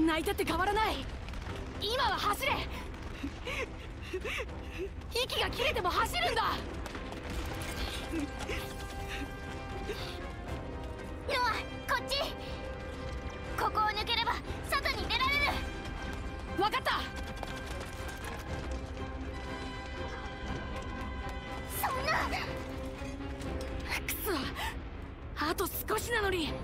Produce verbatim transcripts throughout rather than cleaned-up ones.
泣いてって変わらない。今は走れ。息が切れても走るんだ。 ノア、こっち。ここを抜ければ外に出られる。 分かった。 そんな。 くそ、あと少しなのに。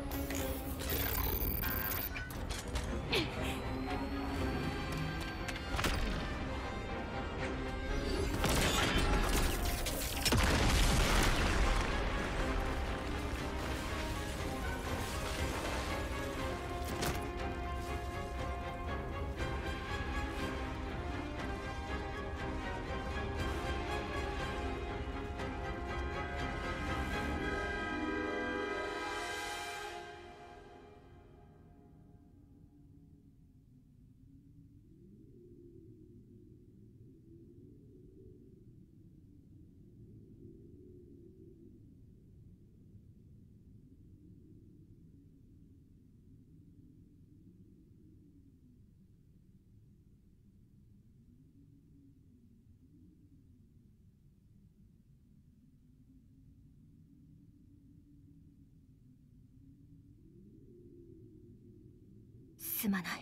すまない。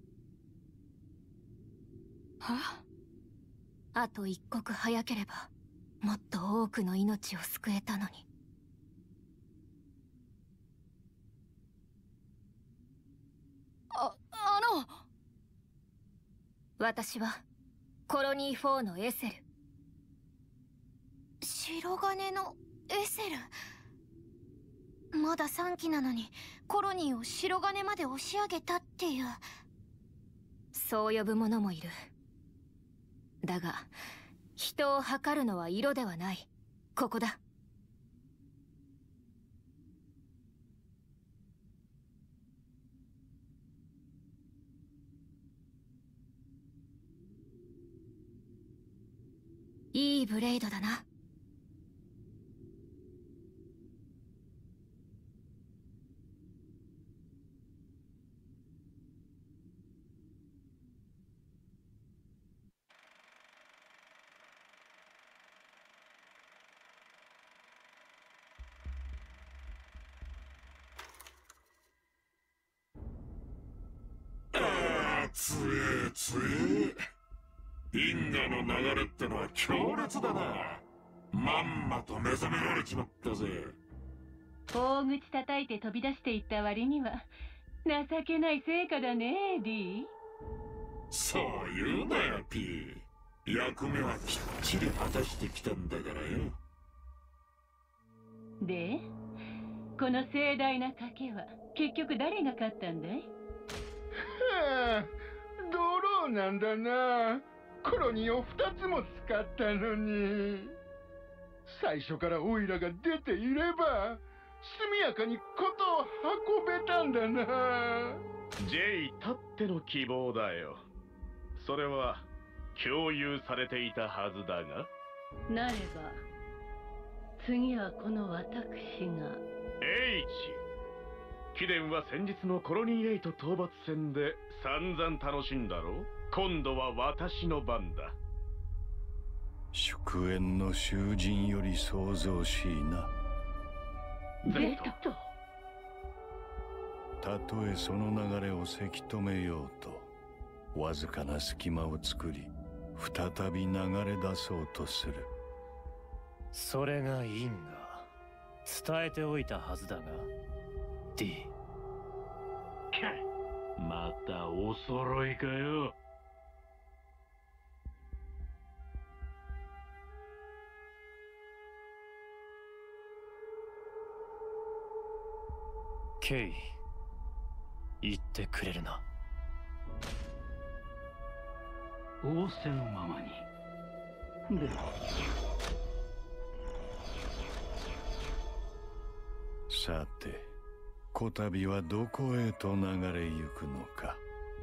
は？ あと一刻早ければもっと多くの命を救えたのに。 あ、あの私はコロニーフォーのエセル。白金のエセル。まださんきなのにコロニーを白金まで押し上げたっていう。そう呼ぶ者もいる。だが人を測るのは色ではない。ここだ。いいブレイドだな。 つえつえ、因果の流れってのは強烈だな。まんまと目覚められちまったぜ。 大口叩いて飛び出していった割には情けない成果だね、ディ。 そう言うなよ、ピー。役目はきっちり果たしてきたんだからよ。 で、この盛大な賭けは結局誰が勝ったんだい？ はあ、ドローなんだな。コロニーをふたつも使ったのに。最初からオイラが出ていれば速やかにことを運べたんだな。 ジェイたっての希望だよ。それは共有されていたはずだが。 なれば次はこの私が。 エイチ、貴殿は先日のコロニーエイト討伐戦で散々楽しんだろう。今度は私の番だ。 祝宴の囚人より創造しいな。 出た。 たとえその流れをせき止めようとわずかな隙間を作り再び流れ出そうとする。 それが因果伝えておいたはずだが D。 またお揃いかよ。 ケイ言ってくれるな。 仰せのままに。でさてこたびはどこへと流れゆくのか。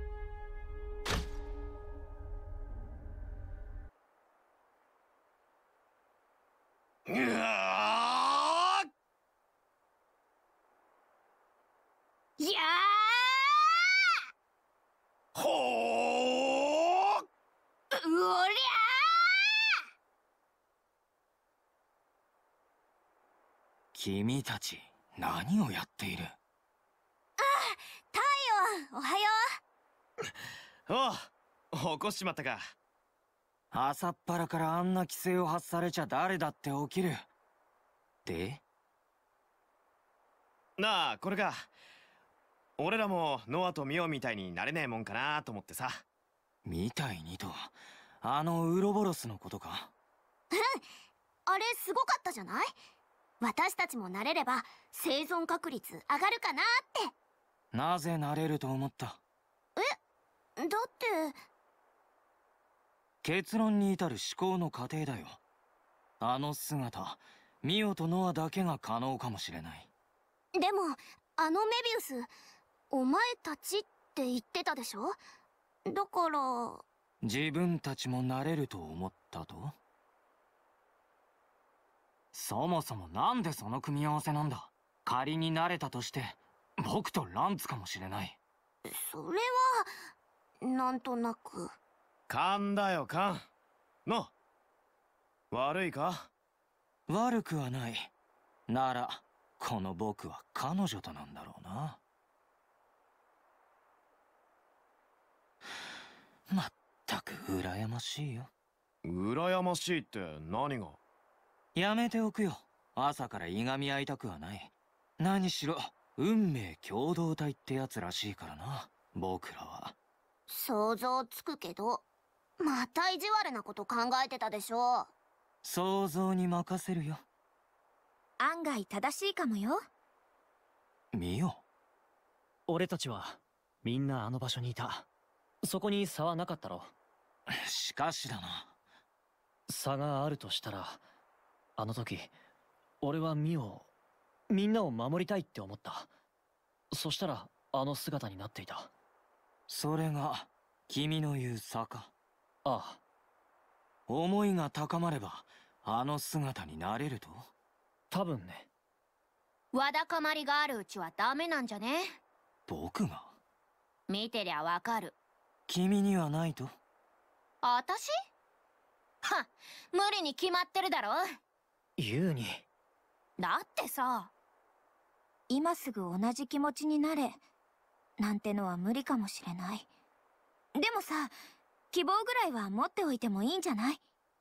いや君たち何をやっている？ ああ、太陽、おはよう。おう、起こしちまったか。 朝っぱらからあんな規制を発されちゃ誰だって起きる。で？ なあ、これか。俺らもノアとミオみたいになれねえもんかなと思ってさ。 みたいにと、あのウロボロスのことか？ うん、あれすごかったじゃない？私たちもなれれば生存確率上がるかなって。 なぜなれると思った？ え？だって。 結論に至る思考の過程だよ。あの姿、ミオとノアだけが可能かもしれない。 でも、あのメビウス、お前たちって言ってたでしょ？だから。 自分たちもなれると思ったと？そもそもなんでその組み合わせなんだ？仮になれたとして、僕とランツかもしれない。 それは、なんとなく。 勘だよ、勘。の、悪いか？ 悪くはない。なら、この僕は彼女となんだろうな。まったく羨ましいよ。 羨ましいって何が？ やめておくよ。朝からいがみ合いたくはない。何しろ運命共同体ってやつらしいからな、僕らは。 想像つくけど、また意地悪なこと考えてたでしょ。 想像に任せるよ。 案外正しいかもよ。 見よ。 俺たちはみんなあの場所にいた。そこに差はなかったろ。 しかしだな。 差があるとしたら、あの時俺はミオ、みんなを守りたいって思った。そしたらあの姿になっていた。 それが君の言う差か？ ああ。 思いが高まればあの姿になれると？ 多分ね。 わだかまりがあるうちはダメなんじゃね？ 僕が？ 見てりゃわかる。 君にはないと？ あたし？は、無理に決まってるだろ。 ユウに。 だってさ、今すぐ同じ気持ちになれなんてのは無理かもしれない。でもさ、希望ぐらいは持っておいてもいいんじゃない？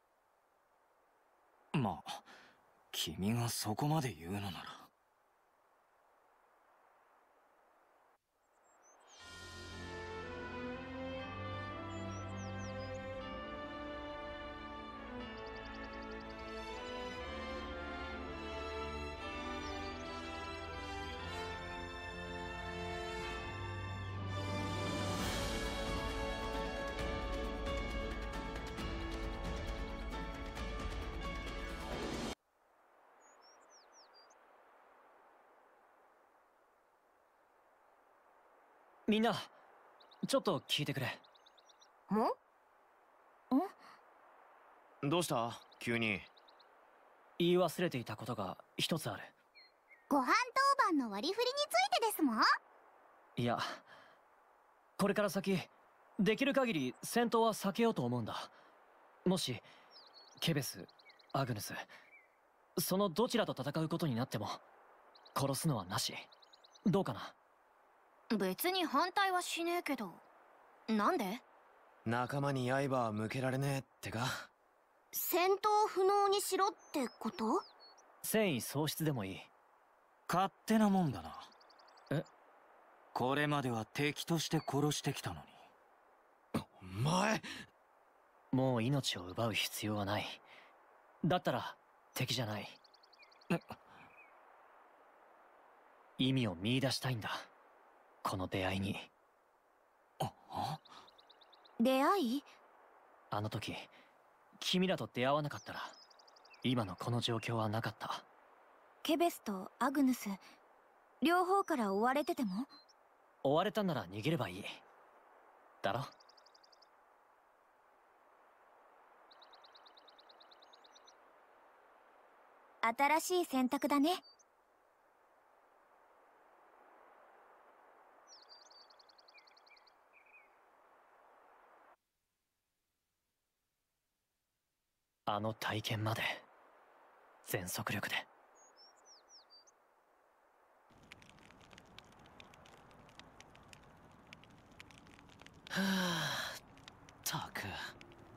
まあ、君がそこまで言うのなら。 みんな、ちょっと聞いてくれ。 ん？ ん？どうした急に。 言い忘れていたことが一つある。 ご飯当番の割り振りについてですもん？ いや、これから先できる限り戦闘は避けようと思うんだ。もしケベス、アグヌス、そのどちらと戦うことになっても殺すのはなし。どうかな？ 別に反対はしねえけど。なんで？ 仲間に刃は向けられねえってか？ 戦闘不能にしろってこと？ 戦意喪失でもいい。 勝手なもんだな。 え？ これまでは敵として殺してきたのに。 お前！ もう命を奪う必要はない。だったら敵じゃない。意味を見出したいんだ、この出会いに。 あ？ 出会い？ あの時君らと出会わなかったら今のこの状況はなかった。 ケベスとアグヌス両方から追われてても？ 追われたなら逃げればいいだろ。 新しい選択だね。 あの体験まで全速力で。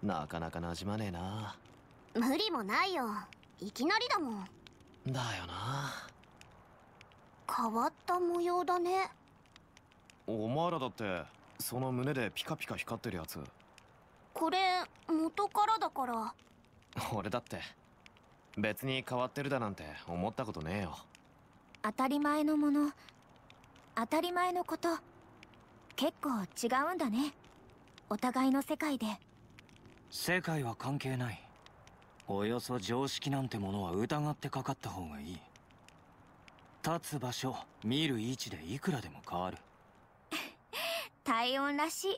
なかなか馴染まねえな。 無理もないよ、いきなりだもん。 だよな。 変わった模様だね。 お前らだってその胸でピカピカ光ってるやつ。 これ元からだから。 俺だって別に変わってるだなんて思ったことねえよ。 当たり前のもの、当たり前のこと、結構違うんだね、お互いの世界で。 世界は関係ない。およそ常識なんてものは疑ってかかった方がいい。立つ場所、見る位置でいくらでも変わる。 体温らし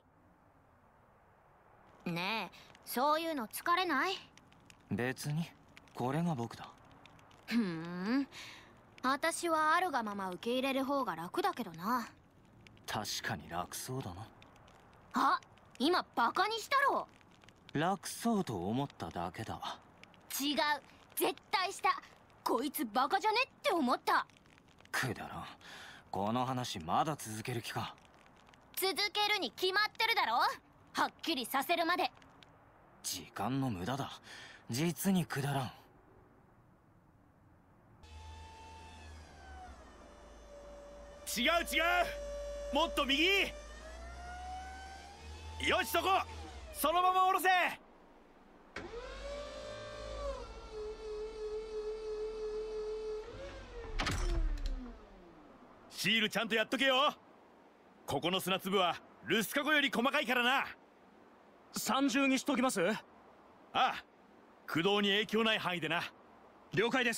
い。ねえ、そういうの疲れない？ 別にこれが僕だ。 ふーん、私はあるがまま受け入れる方が楽だけどな。 確かに楽そうだな。 あ、今バカにしたろ。 楽そうと思っただけだ。 違う、絶対した。こいつバカじゃねって思った。 くだらん。この話まだ続ける気か。 続けるに決まってるだろ、はっきりさせるまで。 時間の無駄だ。実にくだらん。 違う違う、もっと右。よし、そこそのまま下ろせ。シールちゃんとやっとけよ。ここの砂粒はルスカゴより細かいからな。 三重にしときます。 ああ、駆動に影響ない範囲でな。 了解です。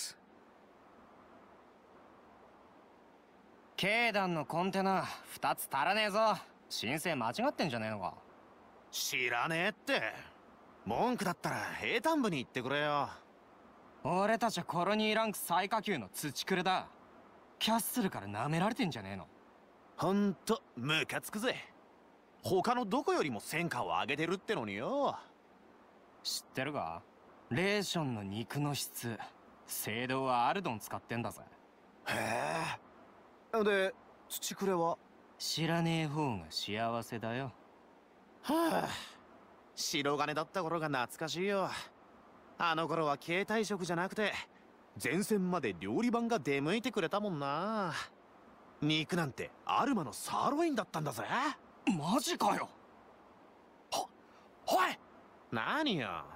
境内のコンテナ二つ足らねえぞ。申請間違ってんじゃねえのか。 知らねえって。文句だったら平坦部に行ってくれよ。 俺たちはコロニーランク最下級の土くれだ。キャッスルから舐められてんじゃねえの。 ほんとムカつくぜ。他のどこよりも戦果を上げてるってのによ。 知ってるか？レーションの肉の質、精度はアルドン使ってんだぜ。 へえ。で、土くれは？ 知らねえ方が幸せだよ。 はあ、白金だった頃が懐かしいよ。あの頃は携帯食じゃなくて前線まで料理番が出向いてくれたもんな。肉なんてアルマのサーロインだったんだぜ。 マジかよ。 は、おい、何よ。あ、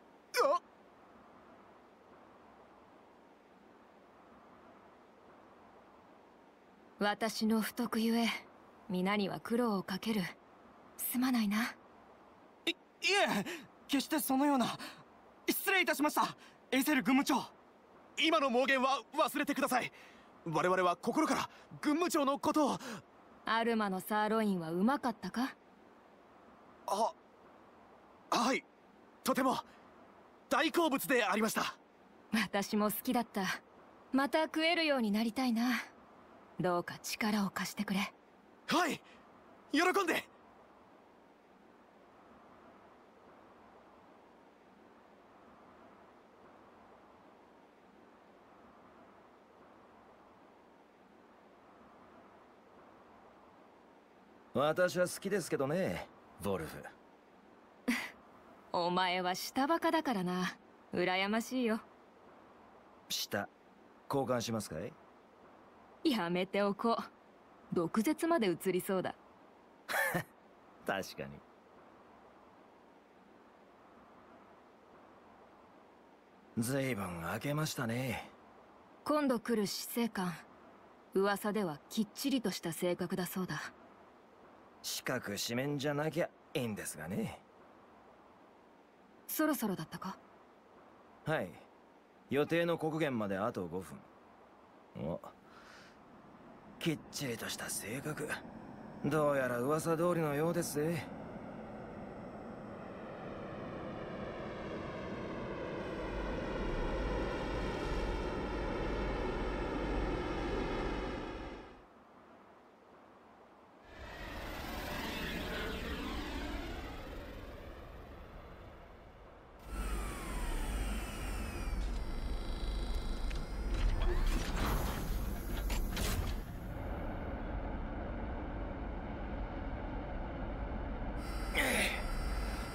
私の不徳ゆえ皆には苦労をかける。すまないな。 い、いえ、決してそのような。失礼いたしました、エセル軍務長。 今の妄言は忘れてください。我々は心から軍務長のことを。 アルマのサーロインはうまかったか？ あ、はい、とても大好物でありました。 私も好きだった。また食えるようになりたいな。どうか力を貸してくれ。 はい、喜んで。 私は好きですけどね、ボルフ。 お前は下バカだからな。羨ましいよ。 下交換しますかい？ やめておこう。毒舌まで移りそうだ。 確かに。ずいぶん開けましたね。 今度来る死生観、噂ではきっちりとした性格だそうだ。 四角四面じゃなきゃいいんですがね。 そろそろだったか？ はい、予定の刻限まであとごふん。お、きっちりとした性格、どうやら噂通りのようですぜ。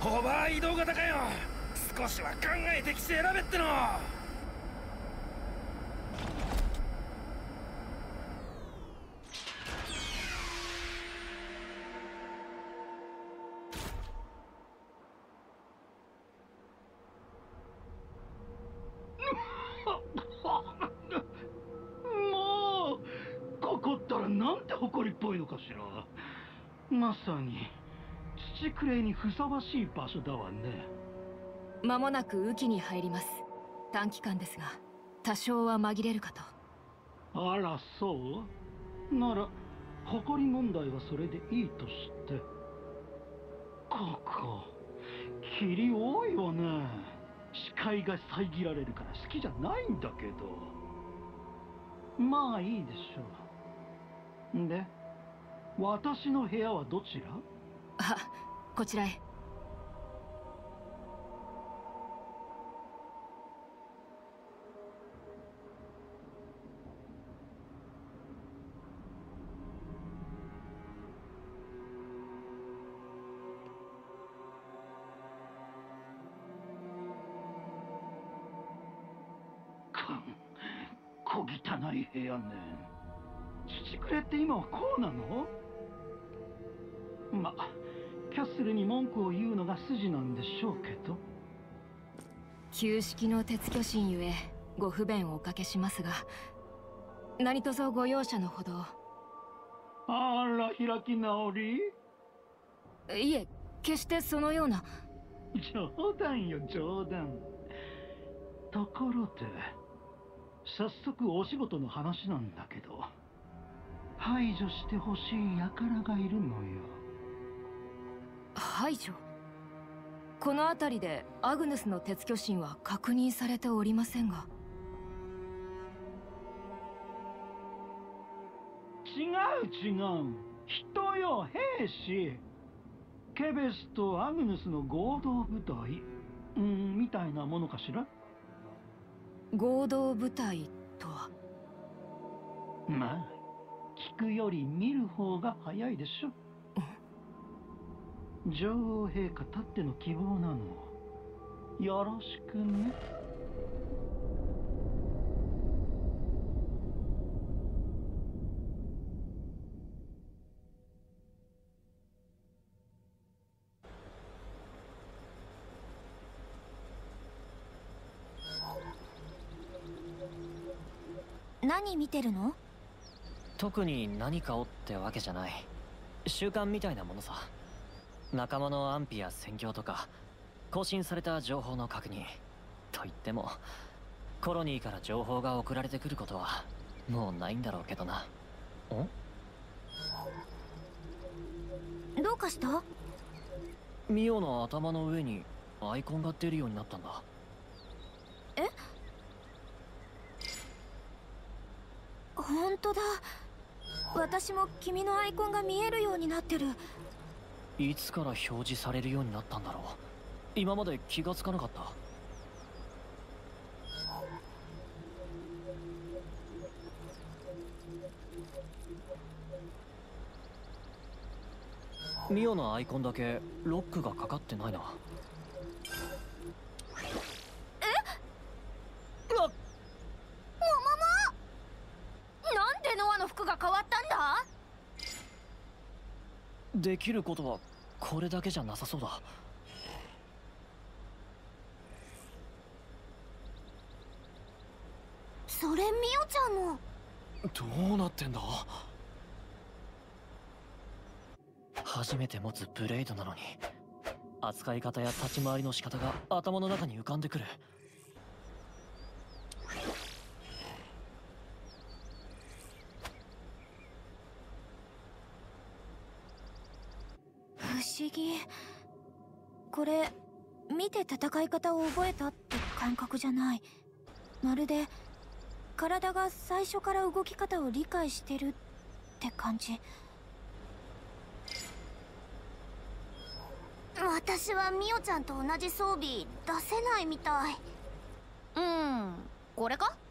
ホバー移動型かよ。少しは考えてきて選べっての。 もうここったらなんて誇りっぽいのかしら。まさに土くれにふさわしい場所だわね。 間もなく雨季に入ります。短期間ですが多少は紛れるかと。 あらそうなら誇り問題はそれでいいとして。ここ霧多いわね。視界が遮られるから好きじゃないんだけど。まあいいでしょう。で私の部屋はどちら？ あ、こちらへ。 小汚い部屋ね。土くれって今はこうなの？ま、キャッスルに文句を言うのが筋なんでしょうけど。 旧式の鉄巨神ゆえご不便をおかけしますが、何卒ご容赦のほど。 あら、開き直り？ いえ、決してそのような。 冗談よ、冗談。ところで早速お仕事の話なんだけど、排除してほしい輩がいるのよ。 排除？この辺りでアグヌスの鉄巨神は確認されておりませんが。 違う違う、人よ、兵士。ケベスとアグヌスの合同部隊、うん、みたいなものかしら。 合同部隊とは？ まあ聞くより見る方が早いでしょ。女王陛下たっての希望なの。よろしくね。 何見てるの？ 特に何かをってわけじゃない。習慣みたいなものさ。仲間の安否や戦況とか更新された情報の確認といっても、コロニーから情報が送られてくることはもうないんだろうけどな。 ん？どうかした？ ミオの頭の上にアイコンが出るようになったんだ。 え？本当だ。私も君のアイコンが見えるようになってる。 いつから表示されるようになったんだろう。今まで気がつかなかった。ミオのアイコンだけロックがかかってないな。 え？うわっ！ももも！なんでノアの服が変わったんだ？ できることはこれだけじゃなさそうだ。 それミオちゃんも。 どうなってんだ？初めて持つブレイドなのに扱い方や立ち回りの仕方が頭の中に浮かんでくる。 不思議。これ見て戦い方を覚えたって感覚じゃない。まるで体が最初から動き方を理解してるって感じ。私はミオちゃんと同じ装備出せないみたい。うん、これか？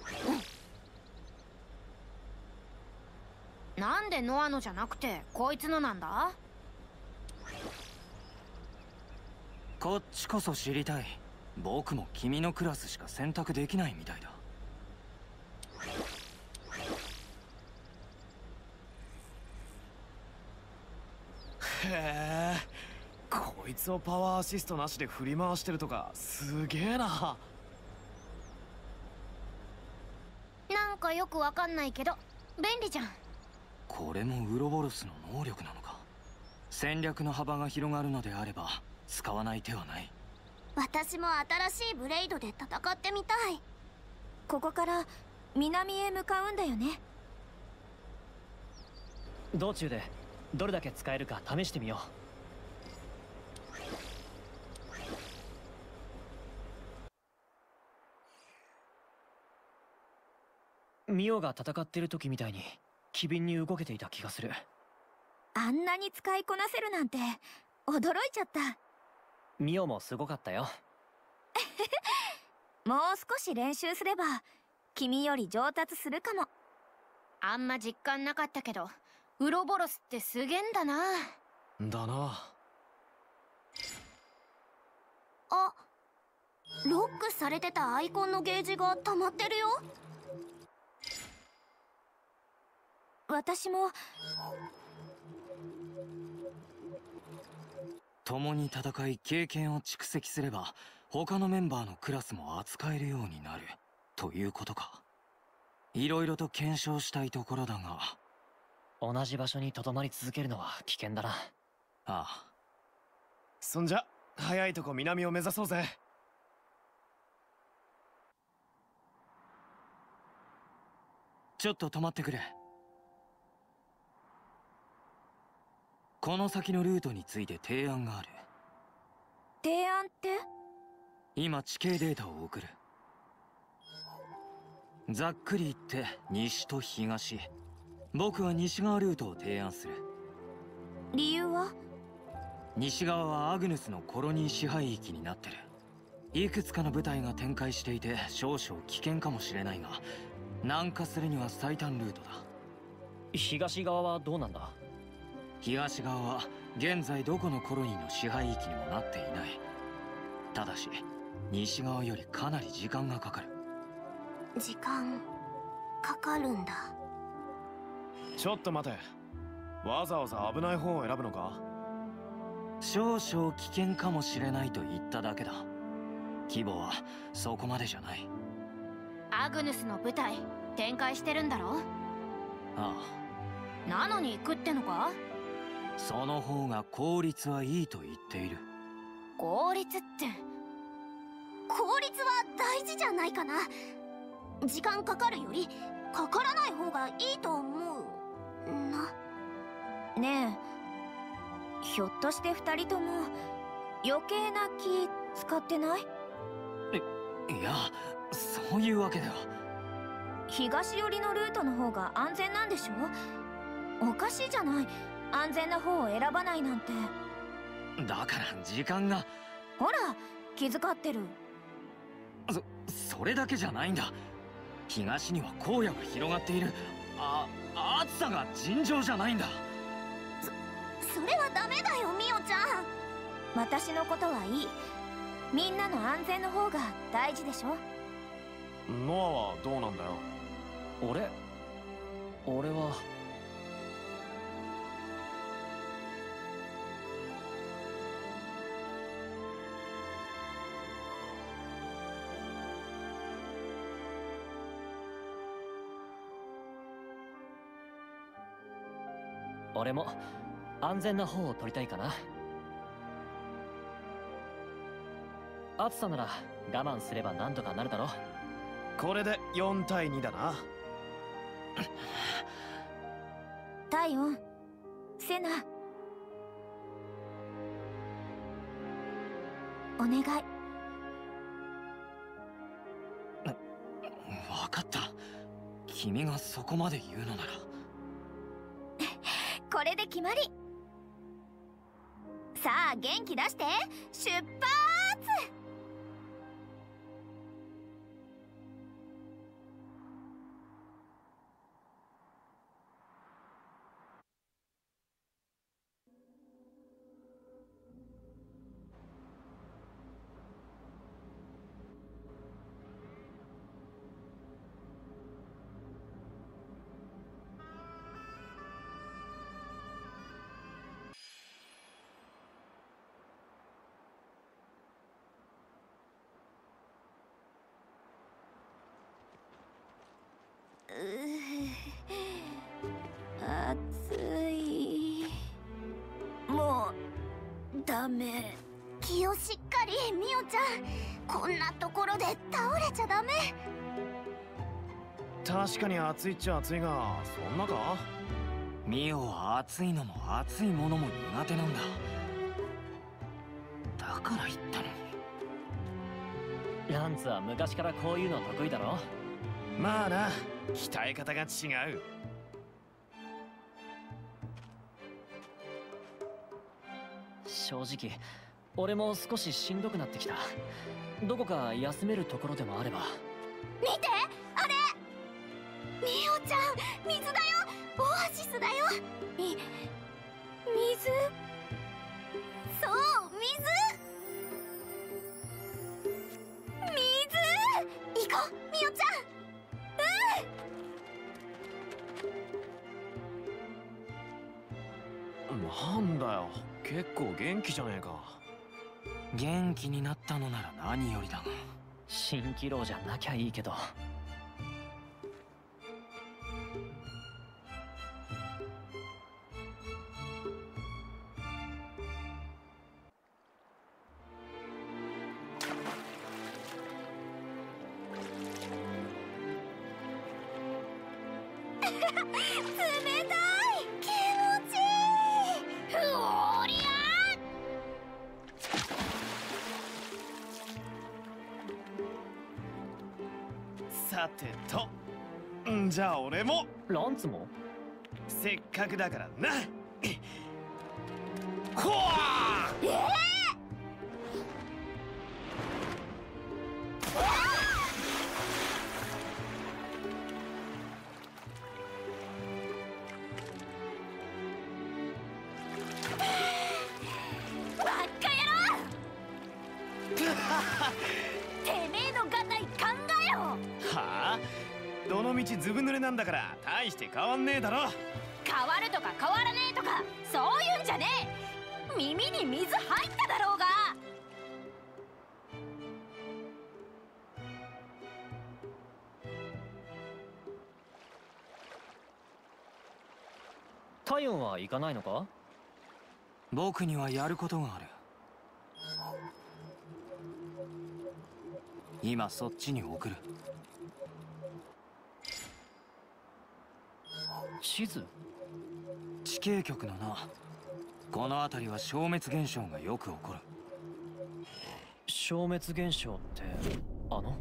うん。なんでノアのじゃなくてこいつのなんだ？ こっちこそ知りたい。僕も君のクラスしか選択できないみたいだ。 へえ、こいつをパワーアシストなしで振り回してるとかすげえな。 なんかよくわかんないけど便利じゃん。 これもウロボロスの能力なのか。戦略の幅が広がるのであれば使わない手はない。 私も新しいブレイドで戦ってみたい。 ここから南へ向かうんだよね。 道中でどれだけ使えるか試してみよう。ミオが戦ってる時みたいに機敏に動けていた気がする。 あんなに使いこなせるなんて驚いちゃった。 ミオもすごかったよ。 もう少し練習すれば君より上達するかも。 あんま実感なかったけどウロボロスってすげえんだな。 だな。 あ、ロックされてたアイコンのゲージが溜まってるよ。 私も。 共に戦い経験を蓄積すれば他のメンバーのクラスも扱えるようになるということか。いろいろと検証したいところだが。 同じ場所に留まり続けるのは危険だな。ああ。 そんじゃ早いとこ南を目指そうぜ。 ちょっと止まってくれ。この先のルートについて提案がある。 提案って？ 今地形データを送る。ざっくり言って西と東。僕は西側ルートを提案する。 理由は？ 西側はアグヌスのコロニー支配域になってる。いくつかの部隊が展開していて少々危険かもしれないが、南下するには最短ルートだ。 東側はどうなんだ？ 東側は現在どこのコロニーの支配域にもなっていない。ただし西側よりかなり時間がかかる。 時間かかるんだ。 ちょっと待て。わざわざ危ない方を選ぶのか？ 少々危険かもしれないと言っただけだ。規模はそこまでじゃない。 アグヌスの部隊展開してるんだろ？ ああ。なのに行くってのか？ その方が効率はいいと言っている。 効率って効率は大事じゃないかな。時間かかるよりかからない方がいいと思うな。 ねえ、ひょっとして二人とも余計な気使ってない？ いいや、そういうわけでは。 東寄りのルートの方が安全なんでしょ？おかしいじゃない、安全な方を選ばないなんて。 だから時間が。 ほら気遣ってる。 そそれだけじゃないんだ。東には荒野が広がっている。あ暑さが尋常じゃないんだ。 そそれはダメだよミオちゃん。 私のことはいい。みんなの安全の方が大事でしょ。 ノアはどうなんだよ？ 俺俺は俺も安全な方を取りたいかな。暑さなら我慢すればなんとかなるだろ。 これでよんたいにだな。 タイオン、セナ、お願い。 分かった。君がそこまで言うのなら。 これで決まり。さあ元気出して出発。 暑い。もうダメ。 気をしっかり、ミオちゃん。こんなところで倒れちゃダメ。 確かに暑いっちゃ暑いが、そんなか？ ミオは暑いのも暑いものも苦手なんだ。だから言ったのに。 ランツは昔からこういうの得意だろ。 まあな、鍛え方が違う。 正直俺も少ししんどくなってきた。どこか休めるところでもあれば。 見て、あれ。ミオちゃん、水だよ。オアシスだよ。み水。そう、水。水。行こう、ミオちゃん。 うん。なんだよ、結構元気じゃねえか。 元気になったのなら何よりだが。 蜃気楼じゃなきゃいいけど。 冷たい。気持ちいい。ふおりゃ。 さてと、んじゃあ俺も。 ランツもせっかくだからな。ほわー。えーどのみちずぶ濡れなんだから大して変わんねえだろ。 変わるとか変わらねえとかそういうんじゃねえ。耳に水入っただろうが。 タイオンは行かないのか？ 僕にはやることがある。今そっちに送る。 地図？ 地形局のな。この辺りは消滅現象がよく起こる。 消滅現象ってあの？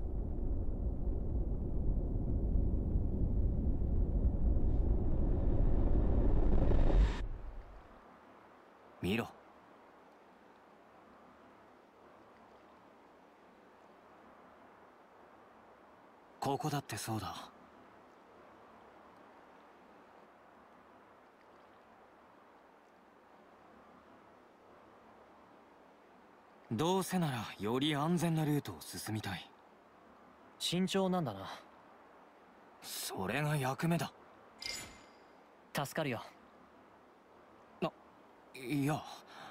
見ろ。ここだってそうだ。どうせならより安全なルートを進みたい。 慎重なんだな。 それが役目だ。 助かるよ。 あ、いや。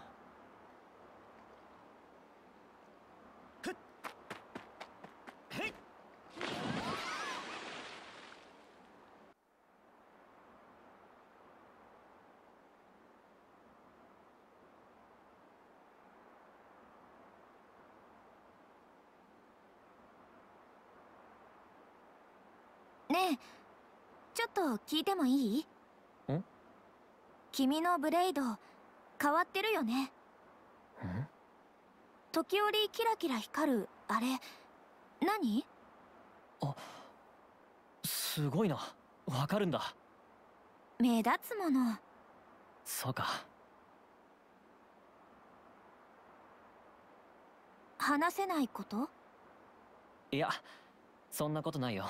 ねえ、ちょっと聞いてもいい？ ん？ 君のブレイド変わってるよね。 ん？ 時折キラキラ光るあれ何？ あ、すごいな。わかるんだ。 目立つもの。 そうか。 話せないこと？ いや、そんなことないよ。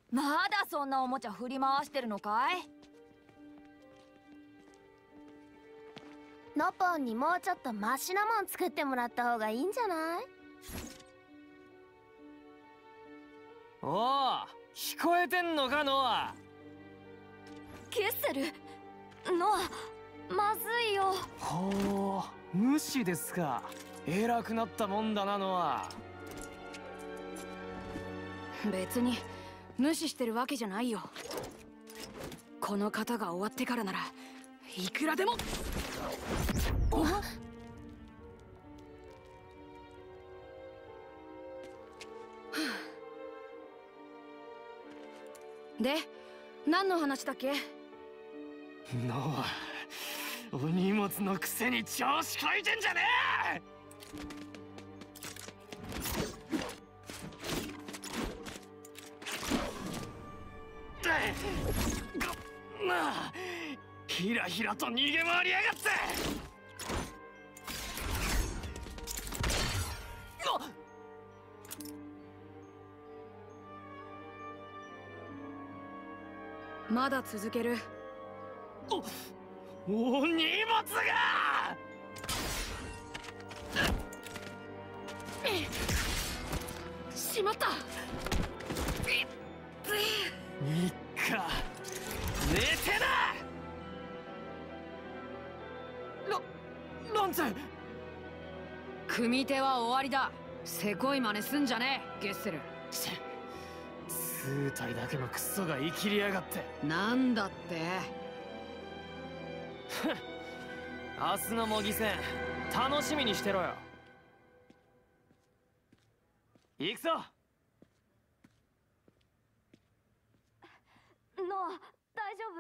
まだそんなおもちゃ振り回してるのかい？ ノポンにもうちょっとマシなもん作ってもらった方がいいんじゃない？ おお、聞こえてんのかノア。 ケッセル、ノア、まずいよ。 ほう、無視ですか。偉くなったもんだなノア。 別に無視してるわけじゃないよ。この型が終わってからならいくらでも。で、何の話だっけ？ ノア、お荷物のくせに調子こいてんじゃねえ！なあ、ひらひらと逃げ回りやがって！ まだ続ける。 お、お荷物が！ しまった。 いっか、寝てな！ラ、ランツ！ 組み手は終わりだ。せこい真似すんじゃねえ、ゲッセル。 数体だけのクソが生きりやがって。 なんだって。 明日の模擬戦楽しみにしてろよ。行くぞ。 ノア、大丈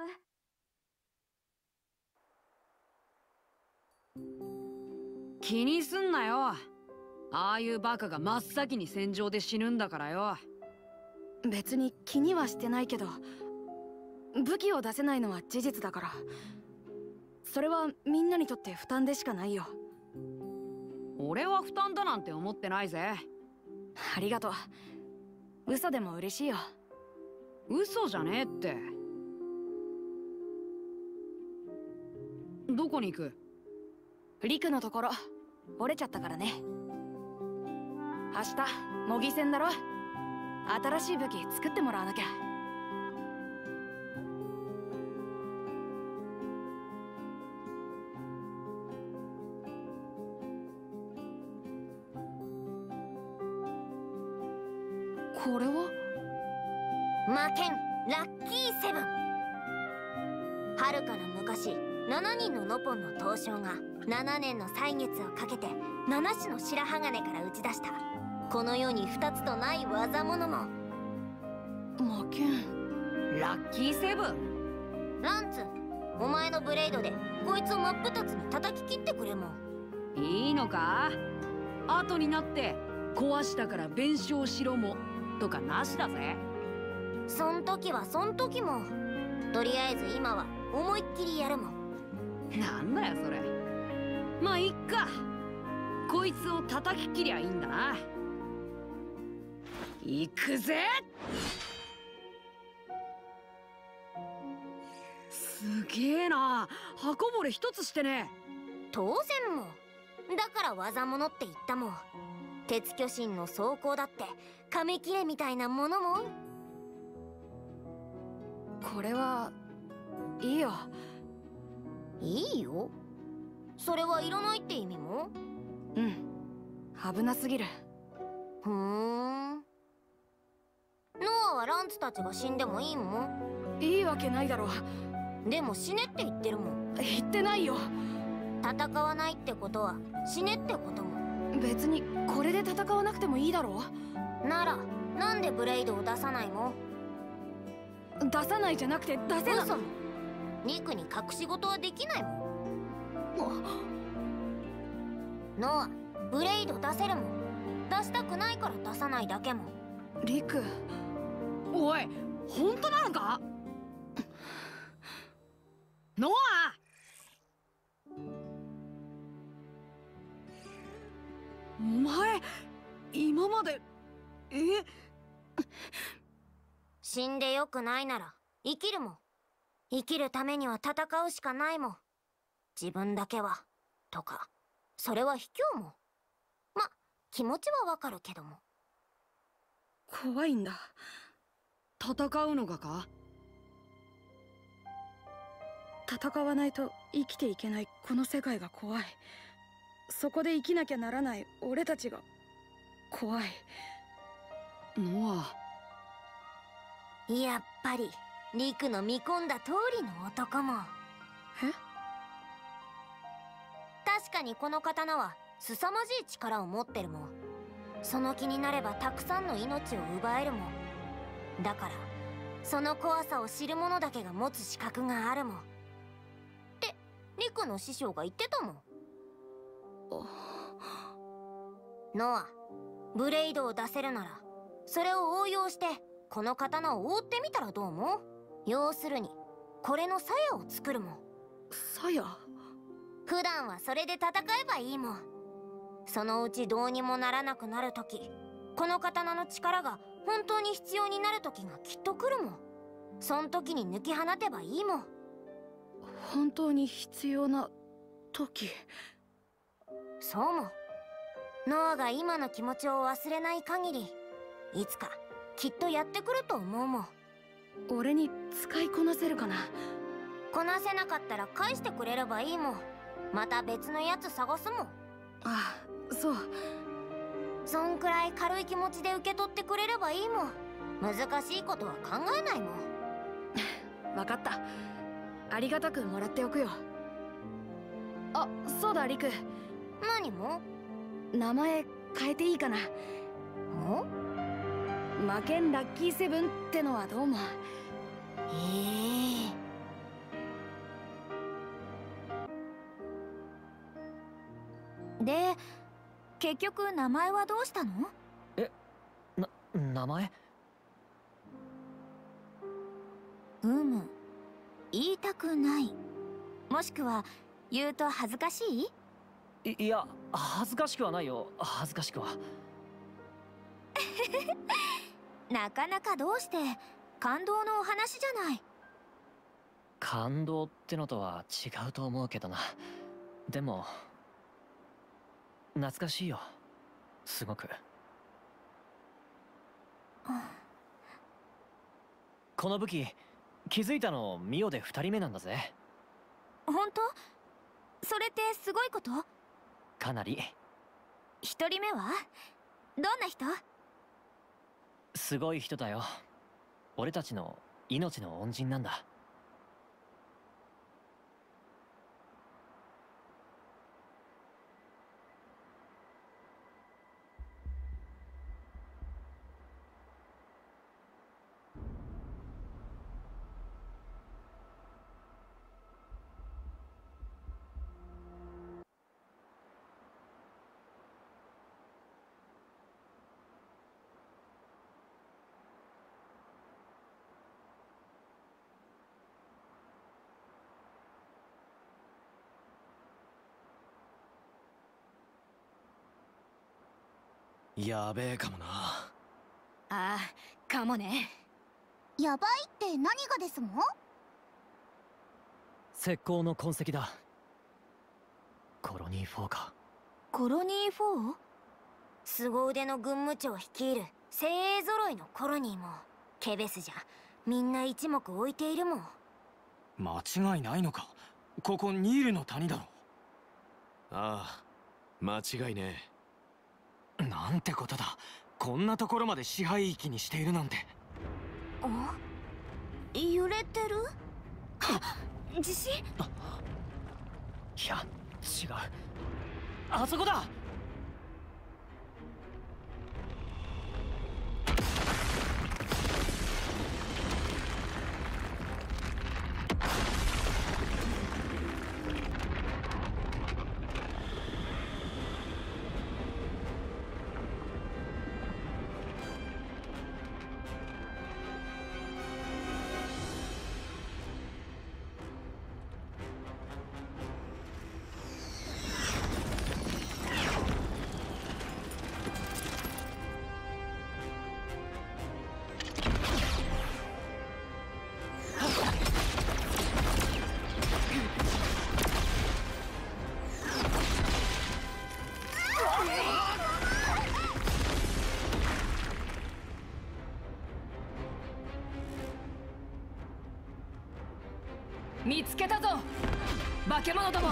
夫？気にすんなよ。ああいうバカが真っ先に戦場で死ぬんだからよ。別に気にはしてないけど、武器を出せないのは事実だから、それはみんなにとって負担でしかないよ。俺は負担だなんて思ってないぜ。ありがとう。嘘でも嬉しいよ。嘘じゃねえって。どこに行く？リクのところ折れちゃったからね。明日模擬戦だろ。新しい武器作ってもらわなきゃ。これは魔剣ラッキーセブン。はるかの昔、ななにんのノポンの刀匠がななねんの歳月をかけてなな種の白鋼から打ち出したこの世にふたつとない技物も。 魔剣ラッキーセブン。 ランツ、お前のブレイドでこいつを真っ二つに叩き切ってくれも。 いいのか？後になって壊したから弁償しろもとかなしだぜ。 そん時はそん時も。とりあえず今は思いっきりやるもん。 なんだよそれ。まあいっか。こいつを叩き切りゃいいんだな。行くぜ。すげえな。刃こぼれ一つしてね。 当然も。だから技物って言ったもん。鉄巨神の装甲だって紙切れみたいなものも。 これはいいよ。 いいよ？それはいらないって意味も？ うん、危なすぎる。 ふーん。ノアはランツたちが死んでもいいもん？ いいわけないだろ。 でも死ねって言ってるもん。 言ってないよ。 戦わないってことは死ねってことも。 別にこれで戦わなくてもいいだろ。 ならなんでブレイドを出さないの？ 出さないじゃなくて出せな。 嘘も。リクに隠し事はできないもん。ノア、ブレイド出せるもん。出したくないから出さないだけもん。 リク、おい、本当なのか？ノア！お前、今まで、え？ 死んでよくないなら生きるもん。生きるためには戦うしかないもん。自分だけはとかそれは卑怯もん。ま、気持ちはわかるけども。 怖いんだ。戦うのがか？ 戦わないと生きていけないこの世界が怖い。そこで生きなきゃならない俺たちが怖い。 ノア、やっぱりリクの見込んだ通りの男も。 え？ 確かにこの刀は凄まじい力を持ってるもん。その気になればたくさんの命を奪えるもん。だからその怖さを知る者だけが持つ資格があるもんってリクの師匠が言ってたもん。ノア、ブレイドを出せるならそれを応用してこの刀を覆ってみたらどう思う？要するにこれの鞘を作るもん。 鞘？ 普段はそれで戦えばいいもん。そのうちどうにもならなくなるとき、この刀の力が本当に必要になるときがきっと来るもん。そん時に抜き放てばいいもん。 本当に必要な時？ そうも。ノアが今の気持ちを忘れない限り、いつかきっとやってくると思うもん。 俺に使いこなせるかな？ こなせなかったら返してくれればいいもん。また別のやつ探すもん。 ああ、そう。 そんくらい軽い気持ちで受け取ってくれればいいもん。難しいことは考えないもん。 わかった。ありがたくもらっておくよ。あ、そうだリク。 何も？ 名前変えていいかな？ お？ 魔剣ラッキーセブンってのはどうも。 ええー。で、結局名前はどうしたの？ え、な、名前？ うむ、言いたくない。もしくは言うと恥ずかしい？ い、いや、恥ずかしくはないよ。恥ずかしくは。 なかなかどうして感動のお話じゃない。 感動ってのとは違うと思うけどな。でも懐かしいよ、すごく。この武器気づいたのミオで二人目なんだぜ。 本当？それってすごいこと？ かなり。 一人目はどんな人？ すごい人だよ。俺たちの命の恩人なんだ。 やべえかもな。 ああ、かもね。 やばいって何がですもん？ 石膏の痕跡だ。コロニーフォーか。 コロニーフォー？凄腕の軍務長率いる精鋭揃いのコロニーもケベスじゃみんな一目置いているもん。 間違いないのか。ここニールの谷だろ。 ああ、間違いねえ。 なんてことだ。こんなところまで支配域にしているなんて。 あ、揺れてる？地震？ いや、違う。あそこだ。 見つけたぞ化け物ども。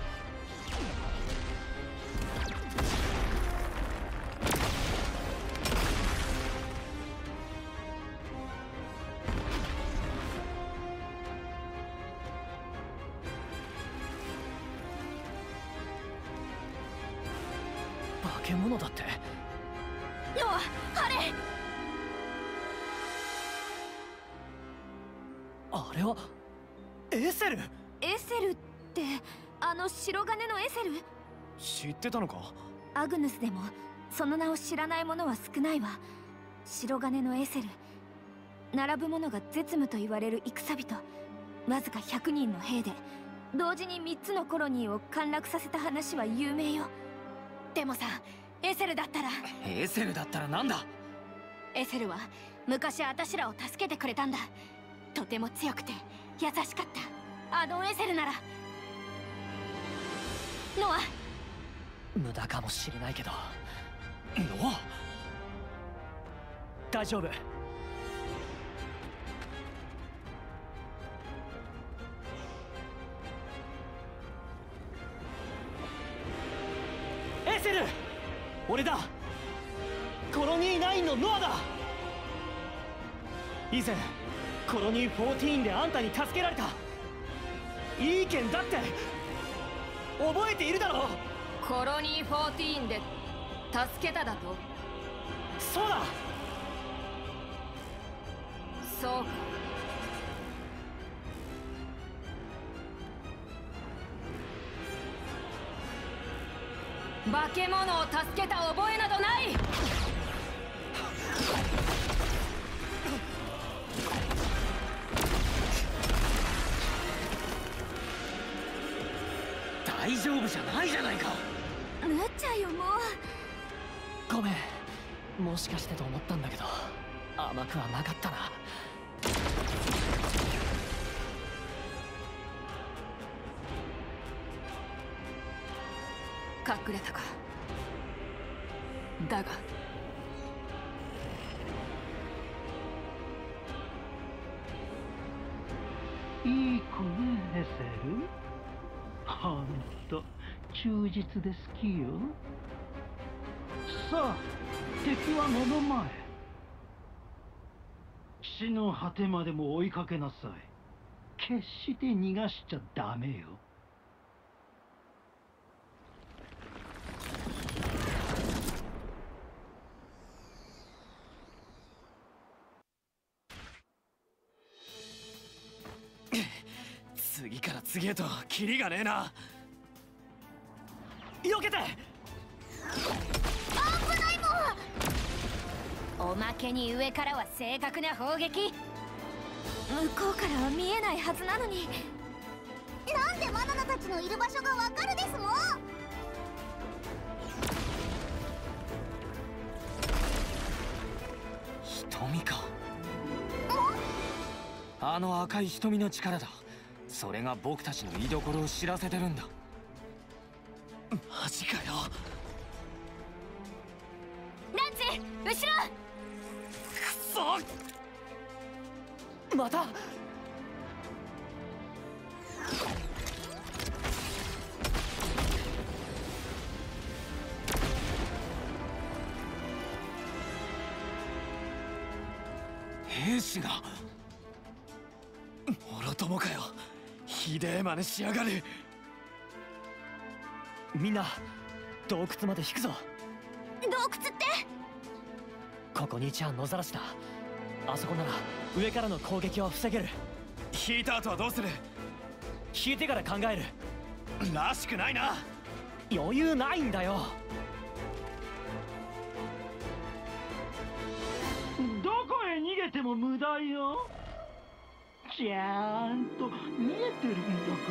化け物だって。 ノア、ハレ。 あれはエセル。 エセルってあの白金のエセル？ 知ってたのか？ アグヌスでもその名を知らない者は少ないわ。白金のエセル、並ぶ者が絶務と言われる戦人、わずかひゃくにんの兵で同時にみっつのコロニーを陥落させた話は有名よ。でもさ、エセルだったら。 エセルだったらなんだ？ エセルは昔あたしらを助けてくれたんだ。とても強くて優しかった。あのエセルなら。ノア。 無駄かもしれないけど。ノア、大丈夫。エセル、俺だ。コロニーナインのノアだ。以前コロニーじゅうよんであんたに助けられた。いい剣だって覚えているだろう。 コロニーじゅうよんで助けただと？ そうだ。 そうか。化け物を助けた覚えなどない。 大丈夫じゃないじゃないか。 むっちゃよ、もう。ごめん、もしかしてと思ったんだけど甘くはなかったな。 隠れたか。だがいい子ね、エセル。ほんと忠実ですきよ。さあ、敵は目の前。死の果てまでも追いかけなさい。決して逃がしちゃダメよ。 次から次へとキリがねえな。 避けて。 危ないもん。おまけに上からは正確な砲撃。向こうからは見えないはずなのに。 なんでマナナたちのいる場所がわかるですもん。 瞳か。あの赤い瞳の力だ。それが僕たちの居所を知らせてるんだ。マジかよ。 ランチ後ろ。 くそ。 また。 兵士が。もろともかよ。ひでえ真似しやがる。 みんな洞窟まで引くぞ。 洞窟って？ ここに一班野ざらしだ。あそこなら上からの攻撃は防げる。 引いた後はどうする？ 引いてから考える。 らしくないな。 余裕ないんだよ。 どこへ逃げても無駄よ。ちゃんと見えてるんだから。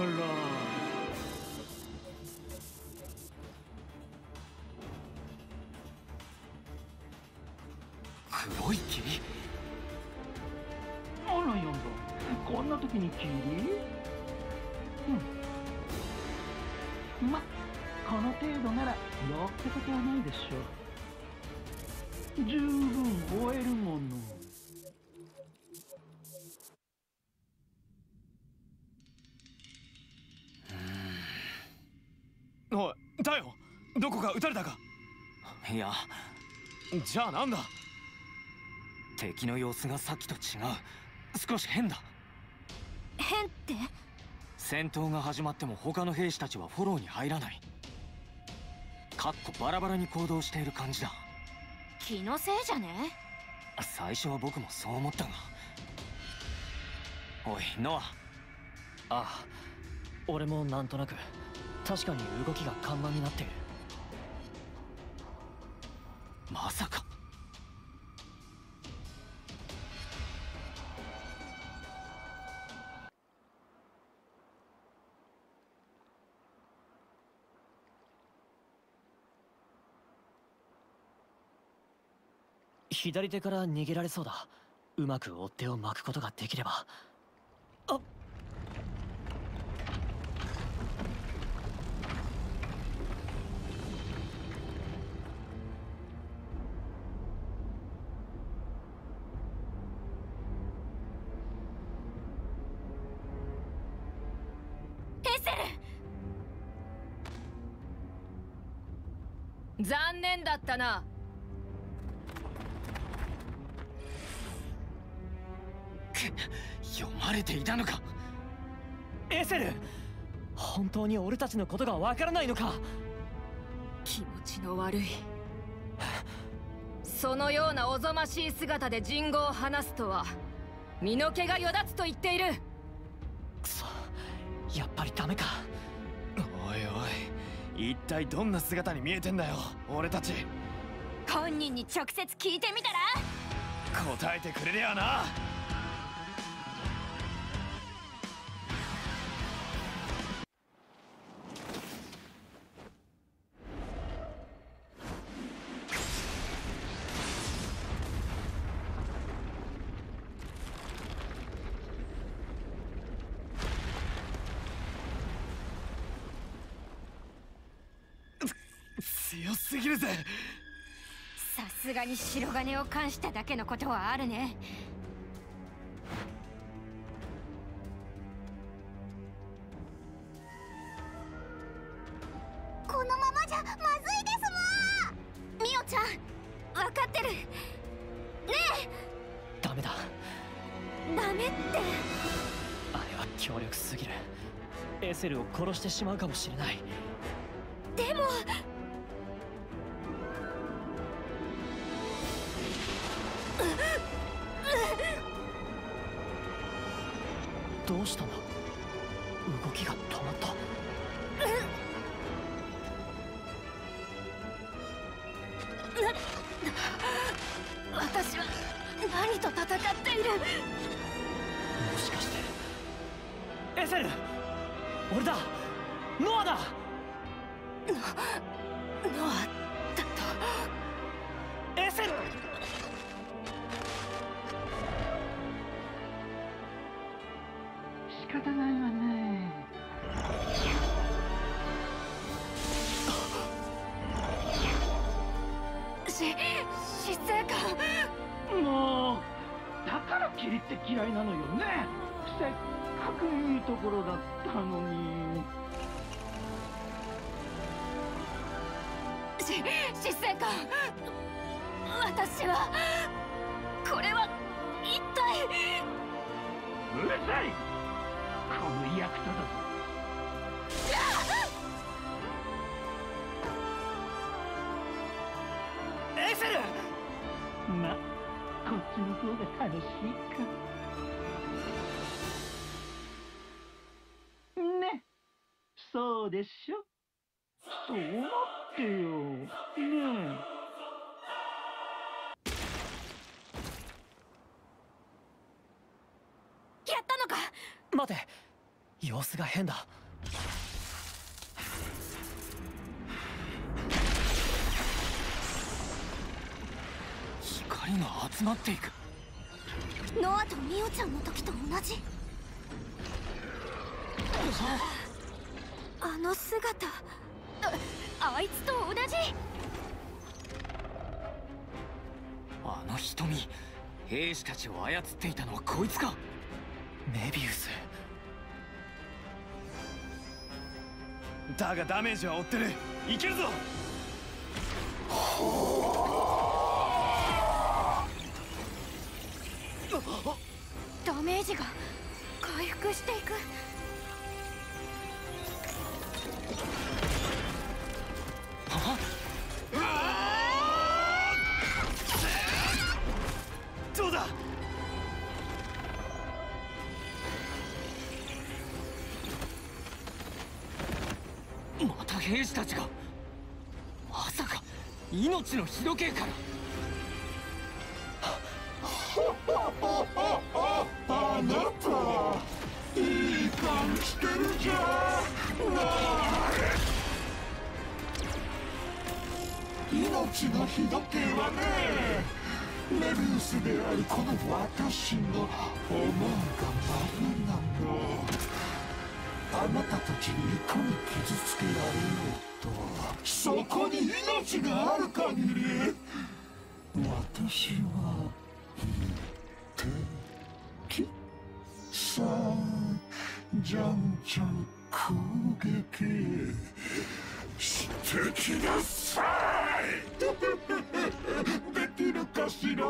黒い霧。 あらやんだ、こんな時に霧？うん。ま、この程度ならよってことはないでしょう。十分追えるもの。 だよ、どこか撃たれたか？ いや、 じゃあなんだ？ 敵の様子がさっきと違う。少し変だ。 変って？ 戦闘が始まっても他の兵士たちはフォローに入らない。かっこバラバラに行動している感じだ。 気のせいじゃね？ 最初は僕もそう思ったが。おいノア。 ああ、俺もなんとなく確かに動きが緩慢になっている。 まさか。 左手から逃げられそうだ。うまく追っ手を巻くことができれば。あっ、 エセル！残念だったな。 読まれていたのか。 エセル、本当に俺たちのことがわからないのか？ 気持ちの悪い。そのようなおぞましい姿で人語を話すとは身の毛がよだつと言っている。 くそ、やっぱりダメか。 おいおい、一体どんな姿に見えてんだよ俺たち。 本人に直接聞いてみたら？ 答えてくれりゃな。強すぎるぜ。 さすがに白金を冠しただけのことはあるね。 このままじゃまずいですもん。 ミオちゃん、分かってるねえ。 ダメだ。 ダメって。 あれは強力すぎる。エセルを殺してしまうかもしれない。 でもどうしたんだ？動きが止まった。 私は何と戦っている？ もしかしてエセル、俺だ、ノアだ。 ノノアだと？ エセル！ 仕方ないわね。 し、死生観。 もうだから霧って嫌いなのよね。せっかくいいところだったのに。 し、死生観。私はこれは一体。 うるさい、この役立たず。 エセル！ ま、こっちの方が楽しいか。ね、そうでしょ。そうなってよ。ねえ。 やったのか？ 待て、様子が変だ。 光が集まっていく。 ノアとミオちゃんの時と同じ。あの姿、あ、あいつと同じ。 あの瞳、兵士たちを操っていたのはこいつか。 メビウス。 だがダメージは負ってる。いけるぞ。 ダメージが回復していく。 どうだ。 また兵士たちが。まさか命の日時計から。 あなたいい感じしてるじゃん。命の日時計はね、メビウスであるこの私の思いが丸なんだ。あなたたちにいかに傷つけられようと、そこに命がある限り私は敵。さあじゃんじゃん攻撃してきなさい。できるかしら。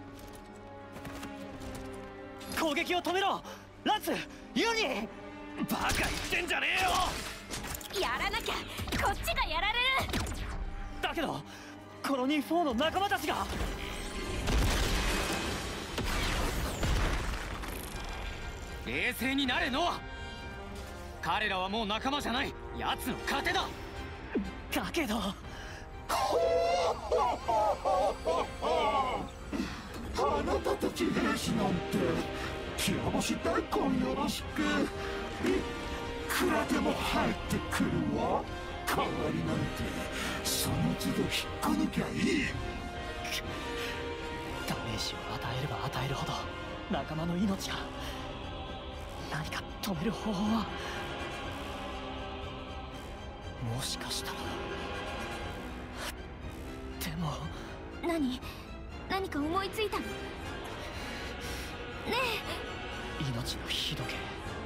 攻撃を止めろランツ、ユニ。 バカ言ってんじゃねえよ。 やらなきゃこっちがやられる。 だけどコロニーフォーの仲間たちが。 冷静になれノア。彼らはもう仲間じゃない。奴の糧だ。 だけどあなたたち兵士なんてきら星大根よろしく。いくらでも入ってくるわ。代わりなんてその都度引っこ抜きゃいい。 ダメージを与えれば与えるほど仲間の命が。何か止める方法は。もしかしたら。でも何何か思いついたの？ねえ、命の日時計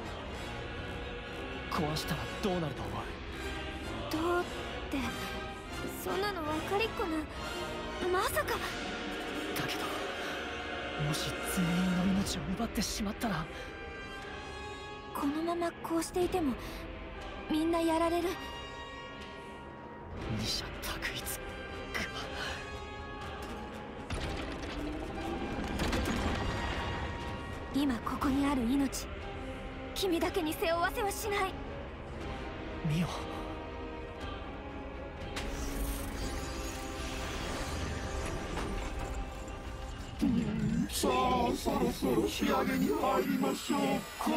壊したらどうなると思う？ どうってそんなの分かりっこな。まさか。 だけどもし全員の命を奪ってしまったら。 このままこうしていてもみんなやられる。 二者択一か。 今ここにある命、君だけに背負わせはしない。 ミオ。 さあそろそろ仕上げに入りましょうか。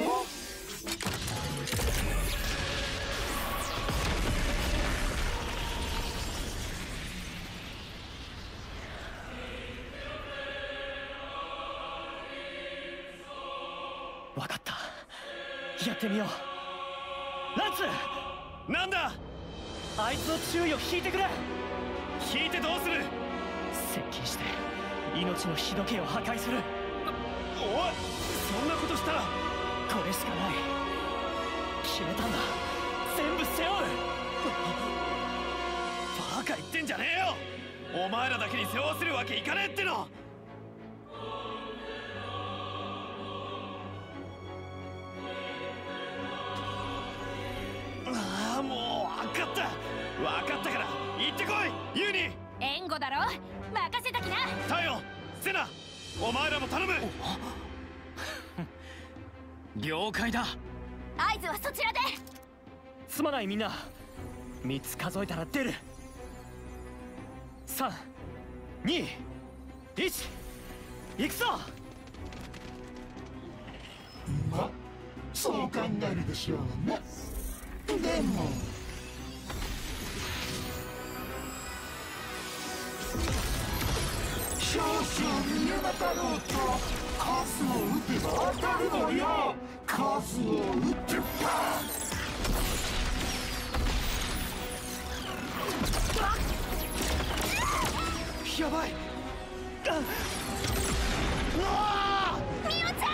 わかった、やってみよう。ランツ。 なんだ。 あいつの注意を引いてくれ。 引いてどうする。 接近して命の日時計を破壊する。 おい、そんなことしたら。 これしかない。決めたんだ。全部背負う。 バカ言ってんじゃねえよ。お前らだけに背負わせるわけいかねえっての。ああ、もう分かった分かったから行ってこいユーニ。 援護だろ。任せときな。 タヨ、セナ、お前らも頼む。 了解だ。 合図はそちらで。 すまないみんな。みっつ数えたら出る。さん、に、いち、行くぞ。 ま、そう考えるでしょうね。でも少々見えなかろうと数を打てば当たるのよ。数を打ってばやばい。 うわー、ミオちゃん。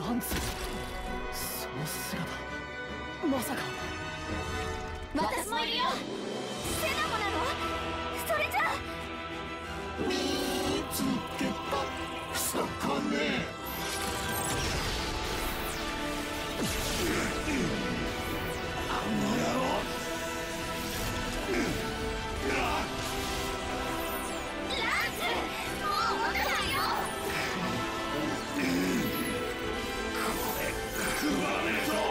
ランツ、その姿まさか。 私もいるよ。セナモなの？それじゃ見つけた、そこね。あの野郎。 ランス、もう戻らないよ。 これ食わねえぞ。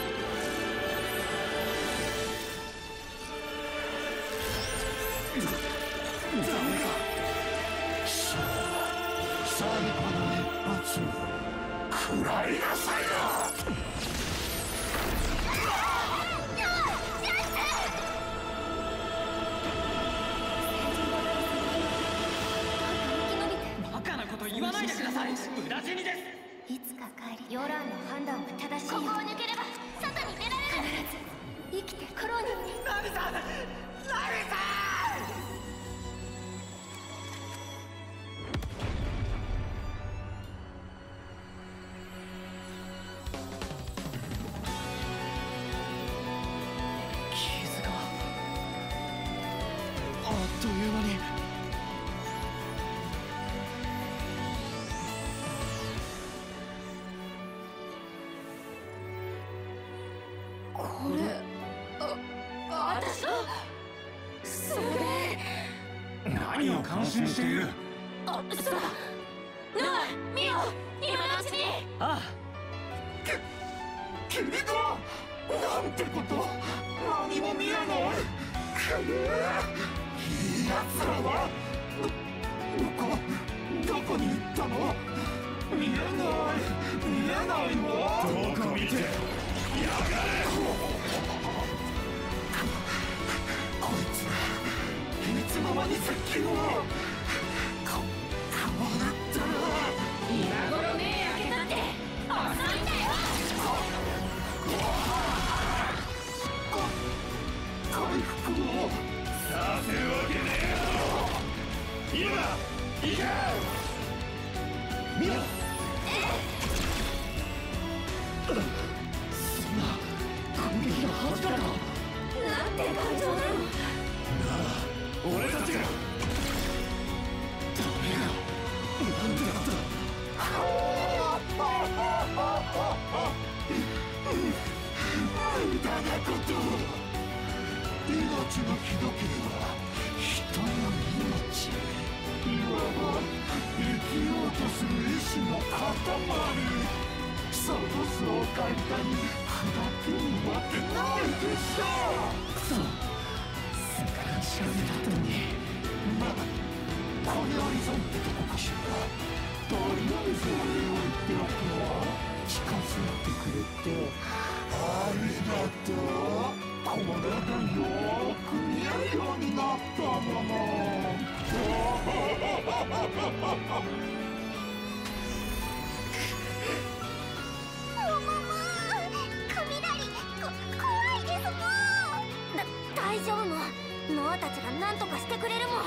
ダメだ。さあ、最後の一発食らいなさいよ。 バカなこと言わないでください。裏死にです。 いつか帰り、ヨランの判断は正しいよ。ここを抜ければ外に出られる。必ず生きてコロニーに。ナミさん、ナミさん。 傷があっという間に。 これ、あ、私のそれ。 何を感心している。 あ、そうだ。なあ、ミオ、今のうちに。 ああ。 き、君がなんてこと。何も見えない。くぅ、いいやつらはど、どこ、どこに行ったの。見えない、見えないの。どこ見てやがれ。こいつらいつの間に接近を。こ、こうなったら今頃目開けたって遅いんだよ。 回復をさせるわけねえよ。今行け。見ろ。 そんな攻撃がはずからか。 なんて感情なの。 なあ、俺たちがダメよ。なんでだった。無駄なことを。命のひどければ人の命。いわば生きようとする意志の塊。そのそう簡単に砕けるわけないでしょう。 くそ、せっかく近づいたったのに。 まあ、これよりぞってとこかしら。とりあえずお礼を言っておくわ。近づいてくれてありがとう。これがよーく見えるようになったもの。 大丈夫もノアたちが何とかしてくれるもん。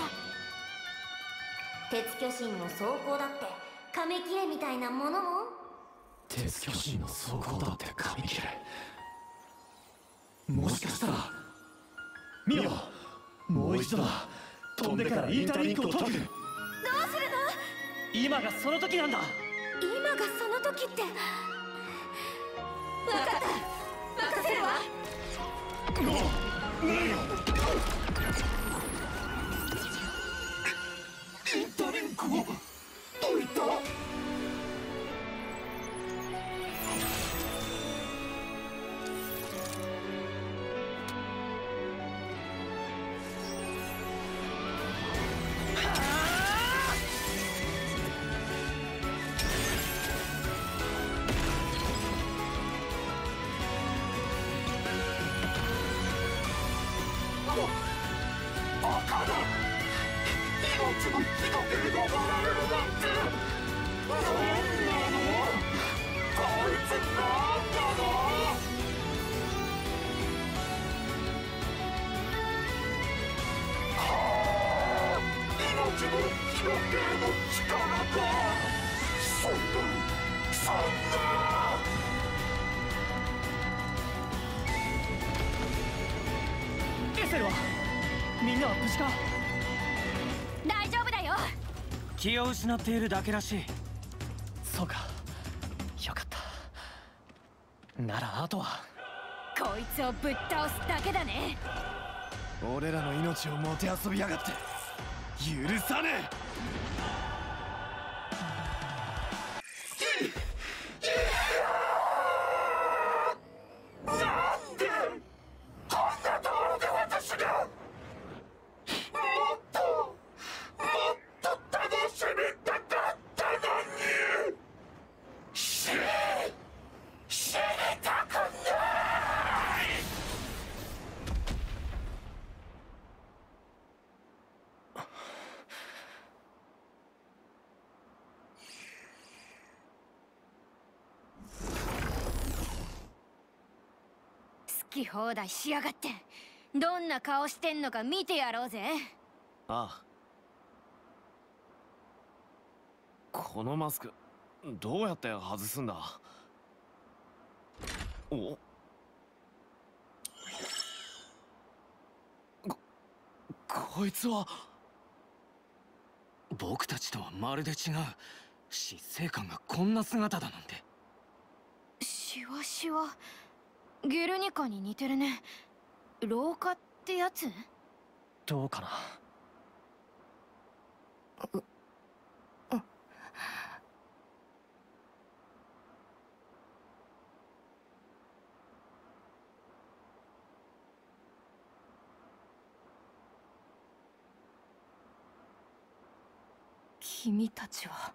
鉄巨神の装甲だって紙切れみたいなものも。 鉄巨神の装甲だって紙切れ。もしかしたら見ろ、もう一度だ。飛んでからインターリンクを解く。どうするの。今がその時なんだ。 今がその時って。分かった、任せるわ。 何よ。インターリンクを解いた。そんなそんなセルはみんなは無事か？ 大丈夫だよ。 気を失っているだけらしい。 そうか、よかった。ならあとはこいつをぶっ倒すだけだね。 俺らの命をもてあそびやがって許さねえ。 好き放題しやがって。どんな顔してんのか見てやろうぜ。 ああ、このマスクどうやって外すんだ？おここいつは。 僕たちとはまるで違う。執政官がこんな姿だなんて。 シワシワ、ゲルニカに似てるね。老化ってやつ？ どうかな。 う君たちは。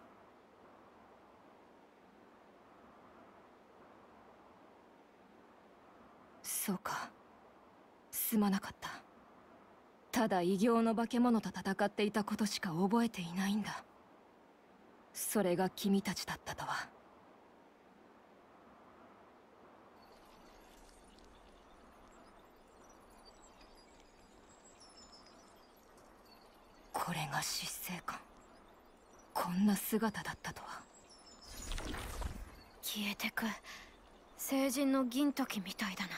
そうか、すまなかった。ただ異形の化け物と戦っていたことしか覚えていないんだ。それが君たちだったとは。これが執政官。こんな姿だったとは。消えてく聖人の銀時みたいだな。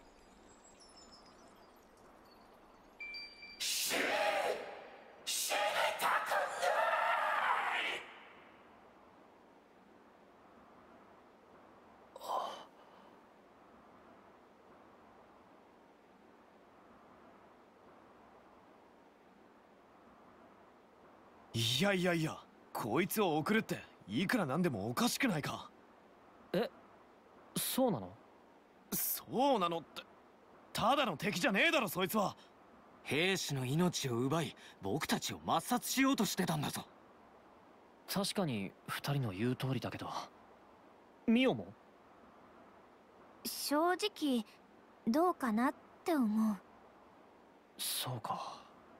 いやいやいや、こいつを送るっていくらなんでもおかしくないか。 え、そうなの？ そうなのって、ただの敵じゃねえだろそいつは。 兵士の命を奪い僕たちを抹殺しようとしてたんだぞ。 確かに二人の言う通りだけど、ミオも？ 正直どうかなって思う。 そうか。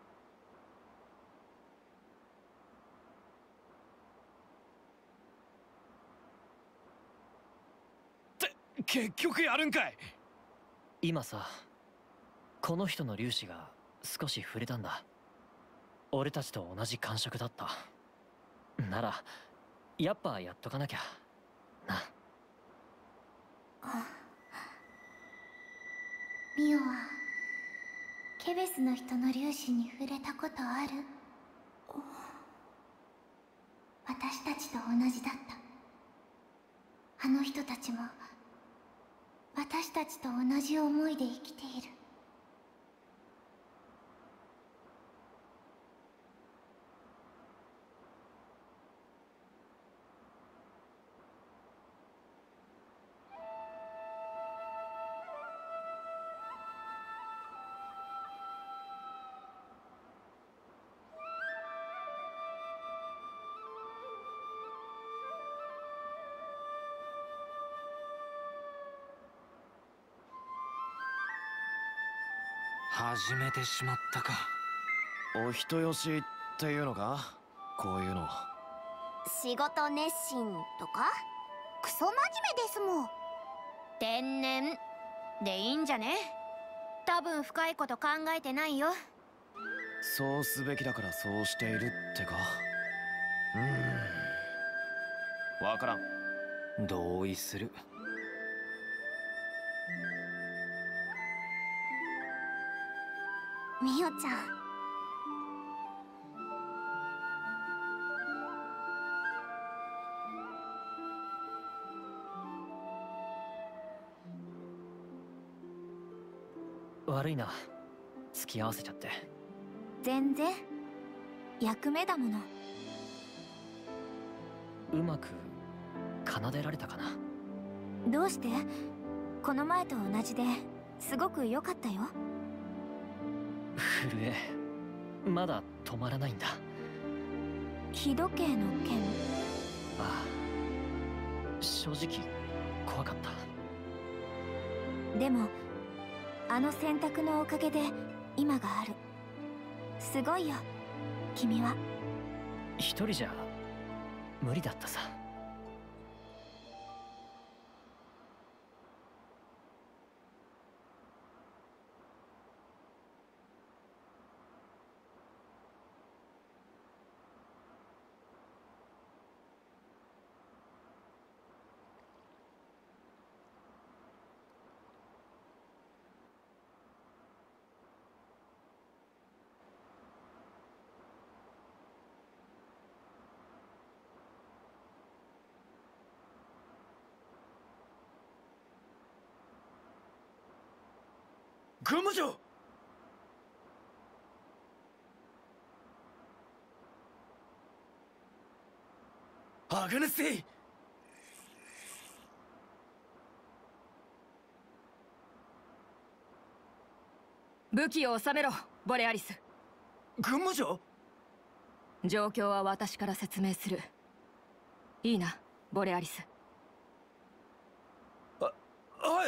結局やるんかい。 今さ、この人の粒子が少し触れたんだ。俺たちと同じ感触だった。ならやっぱやっとかなきゃな。 ミオはケベスの人の粒子に触れたことある？私たちと同じだった。あの人たちも私たちと同じ思いで生きている。 始めてしまったか。 お人よしっていうのか、こういうの。 仕事熱心とかクソ真面目ですもん。 天然でいいんじゃね？多分深いこと考えてないよ。 そうすべきだからそうしているってか。うーん、わからん。 同意する。 みおちゃん。 悪いな、付き合わせちゃって。 全然役目だもの。 うまく奏でられたかな。 どうして？この前と同じですごく良かったよ。 震えまだ止まらないんだ。 日時計の件。 ああ、正直怖かった。 でもあの選択のおかげで今がある。すごいよ君は。 一人じゃ無理だったさ。 軍務長！アグネスティ！ 武器を収めろ、ボレアリス。 軍務長？ 状況は私から説明する。いいな、ボレアリス。 あ、はい。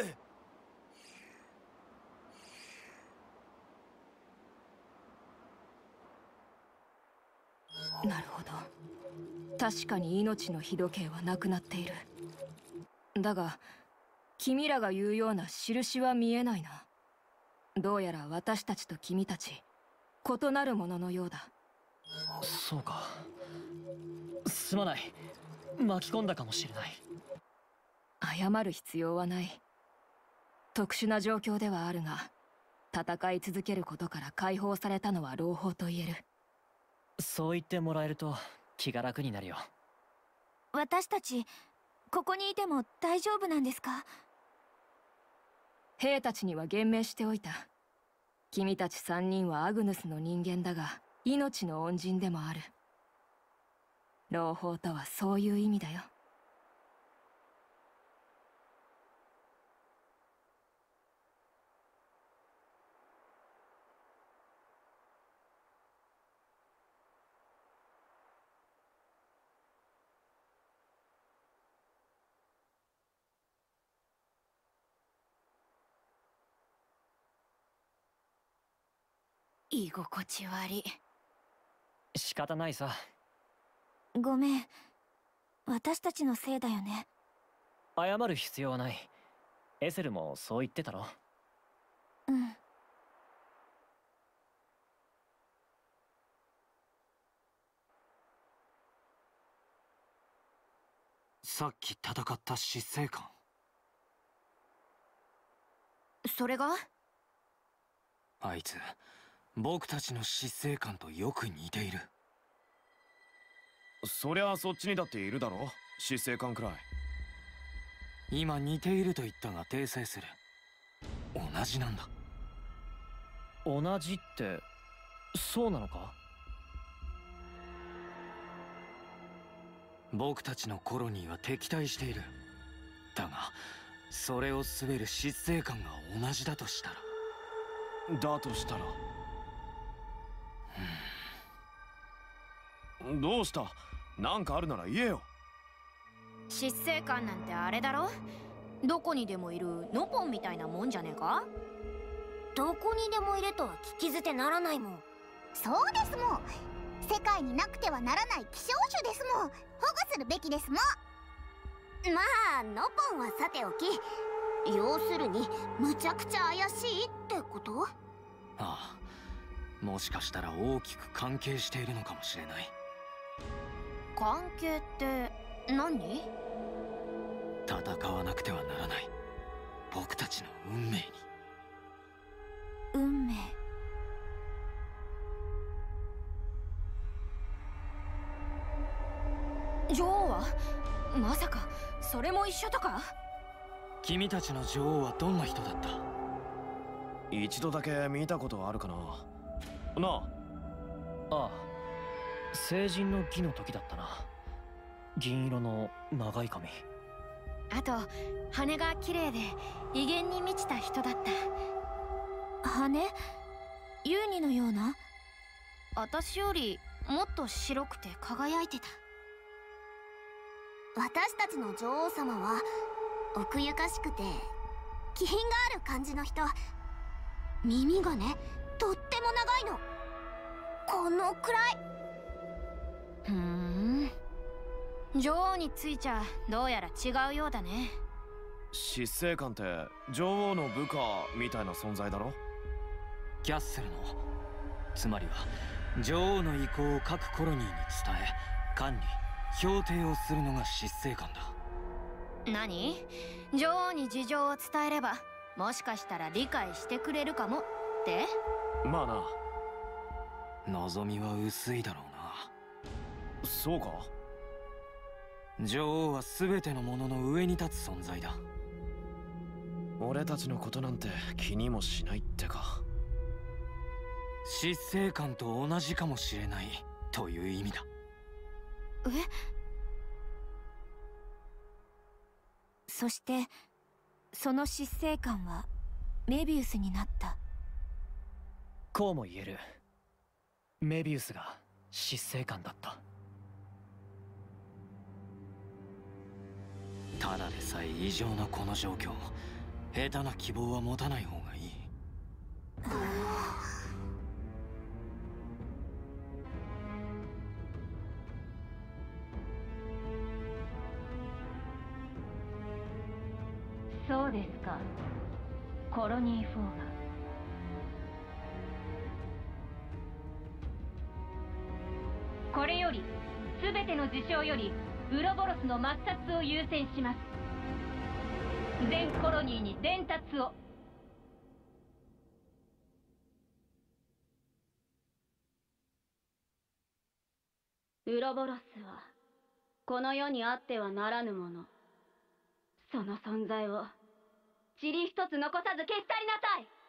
なるほど。確かに命の日時計はなくなっている。だが君らが言うような印は見えないな。どうやら私たちと君たち異なるもののようだ。 そうか、すまない。巻き込んだかもしれない。 謝る必要はない。特殊な状況ではあるが、戦い続けることから解放されたのは朗報と言える。 そう言ってもらえると気が楽になるよ。 私たちここにいても大丈夫なんですか？ 兵たちには言明しておいた。君たち三人はアグヌスの人間だが命の恩人でもある。朗報とはそういう意味だよ。居心地悪い。 仕方ないさ。 ごめん、私たちのせいだよね。 謝る必要はない。エセルもそう言ってたろ。 うん。 さっき戦った死生観。 それが？ あいつ僕たちの死生観とよく似ている。 そりゃそっちにだっているだろ、死生観くらい。 今似ていると言ったが訂正する。同じなんだ。 同じってそうなのか？ 僕たちのコロニーは敵対している。だがそれを滑る死生観が同じだとしたら。 だとしたらどうした？なんかあるなら言えよ。 失勢感なんてあれだろ、どこにでもいるノポンみたいなもんじゃねえか？ どこにでもいるとは聞き捨てならないもん。 そうですもん。世界になくてはならない希少種ですもん。保護するべきですもん。 まあノポンはさておき、要するにむちゃくちゃ怪しいってこと？ ああ、もしかしたら大きく関係しているのかもしれない。 関係って何？ 戦わなくてはならない、僕たちの運命に。 運命。 女王はまさかそれも一緒とか？ 君たちの女王はどんな人だった？ 一度だけ見たことあるかな。なあ。 ああ、成人の儀の時だったな。銀色の長い髪。 あと羽が綺麗で威厳に満ちた人だった。 羽？ユーニのような？ 私よりもっと白くて輝いてた。 私たちの女王様は奥ゆかしくて気品がある感じの人。耳がね、とっても長いの。このくらい。 ふーん、女王についちゃどうやら違うようだね。 執政官って女王の部下みたいな存在だろ？ キャッセルの、つまりは女王の意向を各コロニーに伝え管理評定をするのが執政官だ。 何？女王に事情を伝えればもしかしたら理解してくれるかもって？ まあな。 望みは薄いだろうな。 そうか？ 女王は全てのものの上に立つ存在だ。 俺たちのことなんて気にもしないってか。 執政官と同じかもしれないという意味だ。 え？ そしてその執政官はメビウスになった。 こうも言える。メビウスが執政官だった。 ただでさえ異常なこの状況、下手な希望は持たない方がいい。 そうですか。コロニーフォーが。これより全ての事象よりウロボロスの抹殺を優先します。全コロニーに伝達を。ウロボロスはこの世にあってはならぬもの。その存在を塵一つ残さず消し去りなさい。